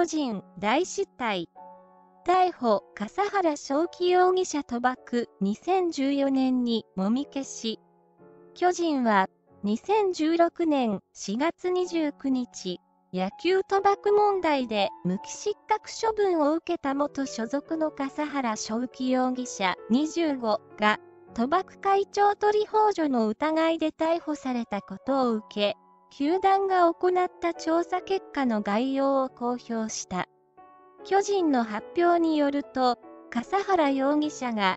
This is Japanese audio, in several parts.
巨人大失態。逮捕笠原翔輝容疑者賭博。2014年にもみ消し。巨人は2016年4月29日、野球賭博問題で無期失格処分を受けた元所属の笠原翔輝容疑者25が賭博会長取幇助の疑いで逮捕されたことを受け、球団が行った調査結果の概要を公表した。巨人の発表によると、笠原容疑者が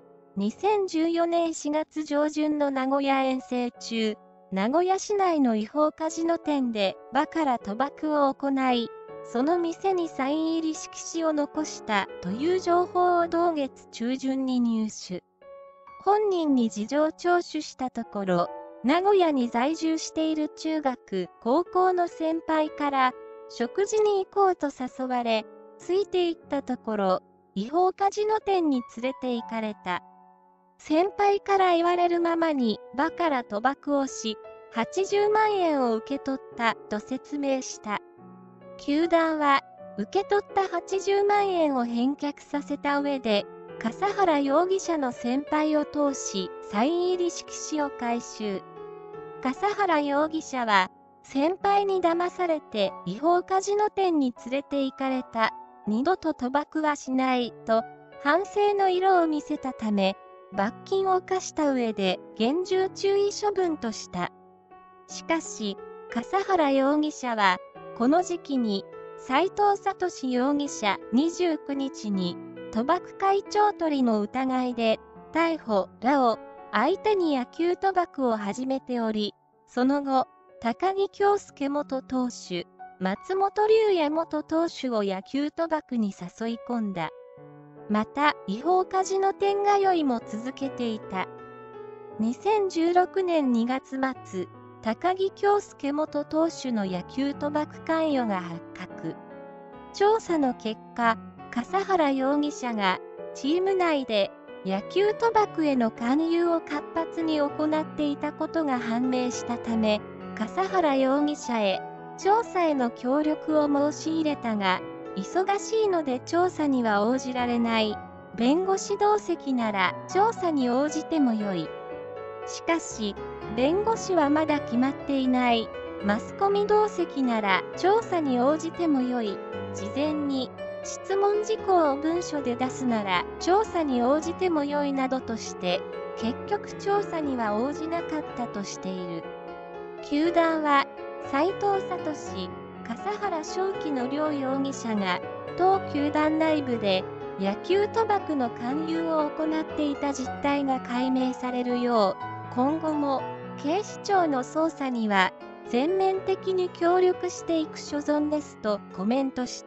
2014年4月上旬の名古屋遠征中、名古屋市内の違法カジノ店でバカラ賭博を行い、その店にサイン入り色紙を残したという情報を同月中旬に入手。本人に事情聴取したところ、名古屋に在住している中学・高校の先輩から食事に行こうと誘われ、ついて行ったところ、違法カジノ店に連れて行かれた。先輩から言われるままにバカラ賭博をし、80万円を受け取ったと説明した。球団は、受け取った80万円を返却させた上で、笠原容疑者の先輩を通し、サイン入り色紙を回収。笠原容疑者は、先輩に騙されて違法カジノ店に連れて行かれた。二度と賭博はしないと、反省の色を見せたため、罰金を課した上で厳重注意処分とした。しかし、笠原容疑者は、この時期に、斉藤聡容疑者29日に、賭博会長取の疑いで、逮捕らを相手に野球賭博を始めており、その後、高木京介元投手、松本龍也元投手を野球賭博に誘い込んだ。また、違法カジノ店通いも続けていた。2016年2月末、高木京介元投手の野球賭博関与が発覚。調査の結果、笠原容疑者がチーム内で野球賭博への勧誘を活発に行っていたことが判明したため、笠原容疑者へ調査への協力を申し入れたが、忙しいので調査には応じられない。弁護士同席なら調査に応じてもよい。しかし、弁護士はまだ決まっていない。マスコミ同席なら調査に応じてもよい。事前に質問事項を文書で出すなら調査に応じてもよいなどとして、結局調査には応じなかったとしている。球団は、斉藤聡、笠原翔輝の両容疑者が、同球団内部で野球賭博の勧誘を行っていた実態が解明されるよう、今後も警視庁の捜査には全面的に協力していく所存ですとコメントした。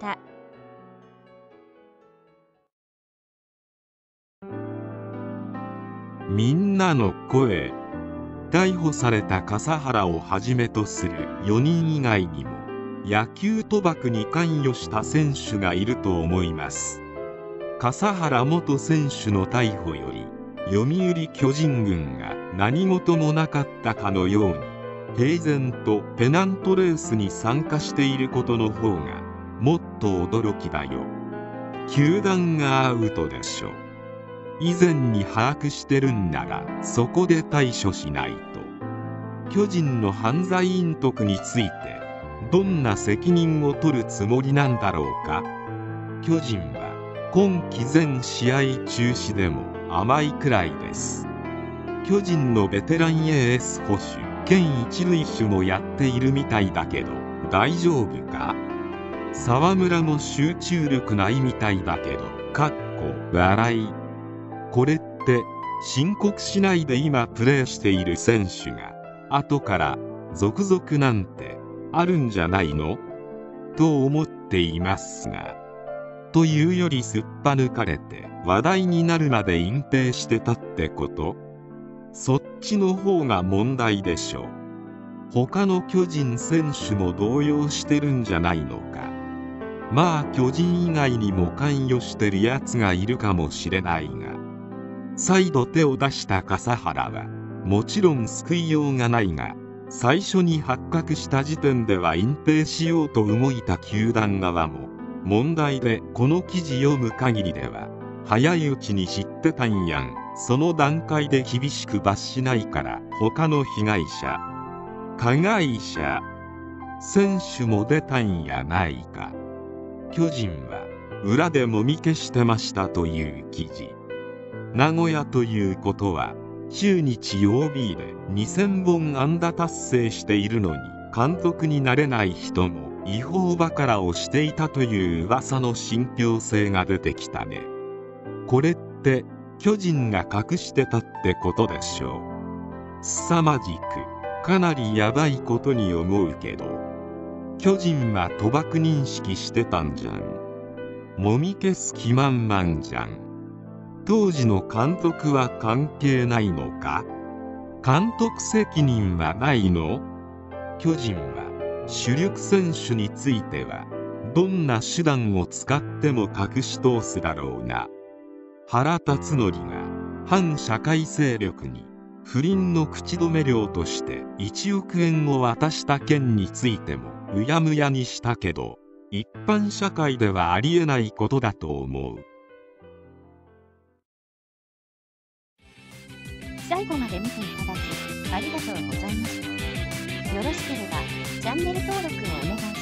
みんなの声。逮捕された笠原をはじめとする4人以外にも野球賭博に関与した選手がいると思います。笠原元選手の逮捕より読売巨人軍が何事もなかったかのように平然とペナントレースに参加していることの方がもっと驚きだよ。球団がアウトでしょ。以前に把握してるんならそこで対処しないと。巨人の犯罪隠匿についてどんな責任を取るつもりなんだろうか。巨人は今季全試合中止でも甘いくらいです。巨人のベテランエース捕手兼一塁手もやっているみたいだけど大丈夫か。沢村も集中力ないみたいだけど笑い。これって申告しないで今プレーしている選手が後から続々なんてあるんじゃないのと思っていますが、というよりすっぱ抜かれて話題になるまで隠蔽してたってこと。そっちの方が問題でしょ。他の巨人選手も動揺してるんじゃないのか。まあ巨人以外にも関与してるやつがいるかもしれないが、再度手を出した笠原はもちろん救いようがないが、最初に発覚した時点では隠蔽しようと動いた球団側も問題でこの記事読む限りでは、早いうちに知ってたんやん。その段階で厳しく罰しないから他の被害者、加害者、選手も出たんやないか。巨人は裏でもみ消してましたという記事。名古屋ということは中日 OB で2000本安打達成しているのに監督になれない人も違法バカラをしていたという噂の信憑性が出てきたね。これって巨人が隠してたってことでしょう。凄まじくかなりヤバいことに思うけど、巨人は賭博認識してたんじゃん。もみ消す気満々じゃん。当時の監督は関係ないのか。監督責任はないの。巨人は主力選手についてはどんな手段を使っても隠し通すだろうな。原辰徳が反社会勢力に不倫の口止め料として1億円を渡した件についてもうやむやにしたけど、一般社会ではありえないことだと思う。 最後まで見ていただきありがとうございました。よろしければチャンネル登録をお願いします。